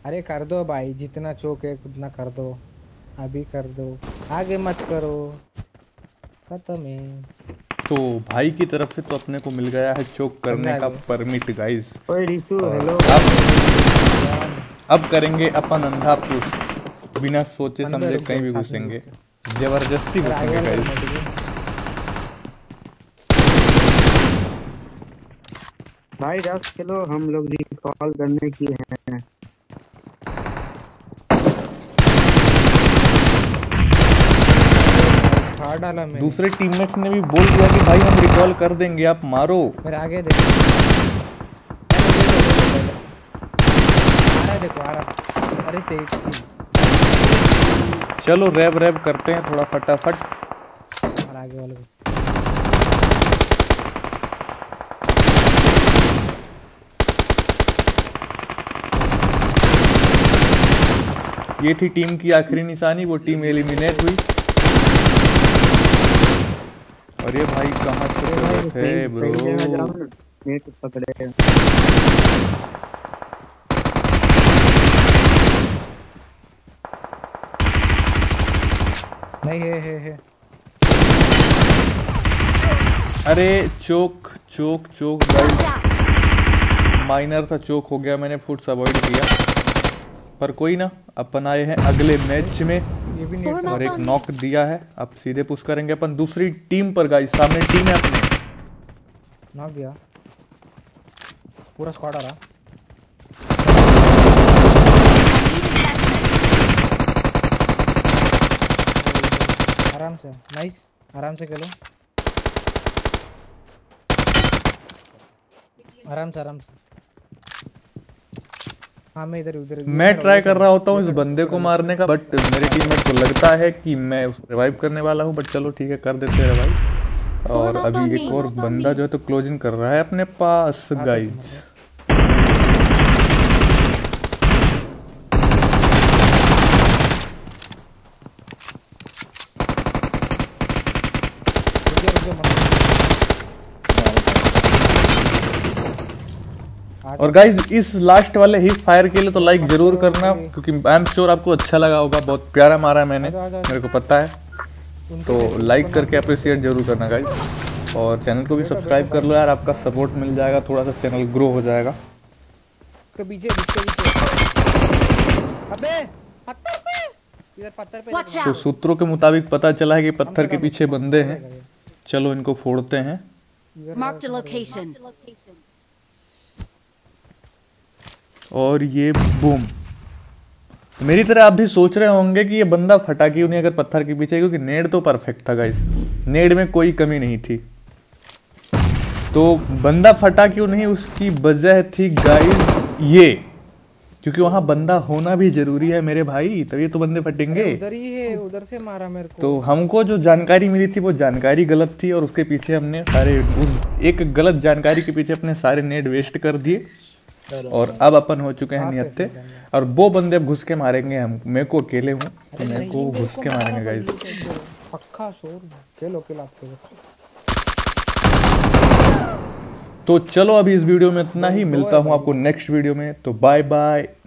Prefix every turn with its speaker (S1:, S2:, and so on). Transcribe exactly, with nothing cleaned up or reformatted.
S1: अरे कर दो भाई, जितना चौक है उतना कर दो, अभी कर दो, आगे मत करो, खत्म है।
S2: तो भाई की तरफ से तो अपने को मिल गया है चोक करने का परमिट गाइस। और अब अब करेंगे अपन अंधा पुश, बिना सोचे समझे कहीं भी घुसेंगे, जबरदस्ती घुसेंगे गाइस।
S3: भाई दस किलो हम लोग रिकॉल करने की है।
S1: डाला मैंने।
S2: दूसरे टीममेट्स ने भी बोल दिया कि भाई हम रिकॉल कर देंगे, आप मारो।
S1: मेरे आगे देखो, आ रहा देखो आ रहा। अरे सही,
S2: चलो रैब रैब करते हैं थोड़ा फटाफट।
S1: और आगे वाले को
S2: ये थी टीम की आखिरी निशानी, वो टीम एलिमिनेट हुई। अरे भाई कहाँ से थे ब्रो?
S1: नहीं है है है।
S2: अरे चोक चोक चोक गाइस, माइनर सा चोक हो गया, मैंने फुट अवॉइड किया, पर कोई ना, अपन आए हैं अगले मैच में और एक नॉक दिया है। अब सीधे पुश करेंगे अपन दूसरी टीम पर गाइस। सामने टीम है अपने,
S1: नॉक दिया, पूरा स्क्वाड आ रहा। आराम से, नाइस, आराम से खेलो, आराम से आराम से। हाँ मैं इधर उधर
S2: मैं ट्राई कर रहा होता हूँ इस बंदे को मारने का, बट मेरे टीममेट को लगता है कि मैं रिवाइव करने वाला हूँ, बट चलो ठीक है कर देते हैं रिवाइव। और अभी एक और बंदा जो है तो क्लोजिंग कर रहा है अपने पास गाइज। और गाइज इस लास्ट वाले ही फायर के लिए तो लाइक जरूर करना, क्योंकि आई एम श्योर आपको अच्छा लगा होगा, बहुत प्यारा मारा है मैंने, मेरे को पता है। तो लाइक करके अप्रिशिएट जरूर करना गाइज, और चैनल को भी सब्सक्राइब कर लो यार, आपका सपोर्ट मिल जाएगा, थोड़ा सा चैनल ग्रो हो जाएगा। तो सूत्रों के मुताबिक पता चला है कि पत्थर के पीछे बंदे हैं, चलो इनको फोड़ते हैं। और ये बूम। मेरी तरह आप भी सोच रहे होंगे कि ये बंदा फटा क्यों नहीं अगर पत्थर के पीछे, क्योंकि नेड तो परफेक्ट था गाइस, नेड में कोई कमी नहीं थी। तो बंदा फटा क्यों नहीं, उसकी वजह थी गाइस ये, क्योंकि वहां बंदा होना भी जरूरी है मेरे भाई, तभी तो बंदे फटेंगे।
S1: उधर ही है, उधर से मारा मेरे को।
S2: तो हमको जो जानकारी मिली थी वो जानकारी गलत थी, और उसके पीछे हमने सारे उस एक गलत जानकारी के पीछे अपने सारे नेड वेस्ट कर दिए, और अब अपन हो चुके हैं निहत्ते। और वो बंदे अब घुस के मारेंगे हम, मेरे को अकेले हूँ तो मेरे को घुस के मारेंगे गाइस।
S1: पक्का शोर खेलो खेलो
S2: तो चलो अभी इस वीडियो में इतना ही, मिलता हूँ आपको नेक्स्ट वीडियो में, तो बाय बाय।